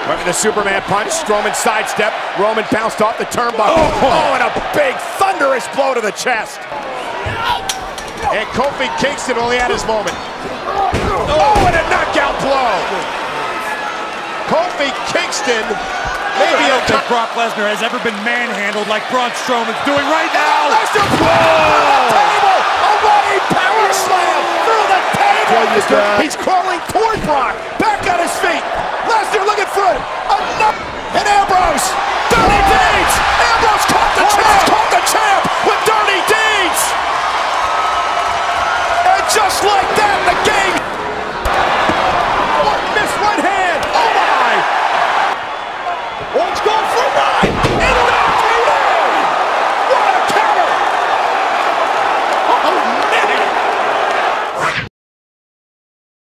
Went for the Superman punch. Strowman sidestep. Roman bounced off the turnbuckle. Oh, and a big thunderous blow to the chest. And Kofi Kingston only had his moment. Oh, and a knockout blow. Kofi Kingston. Maybe I don't think Brock Lesnar has ever been manhandled like Braun Strowman's doing right now. Lesnar through the table. A running power slam through the table. He's crawling toward Brock. Back on his feet. Lesnar looking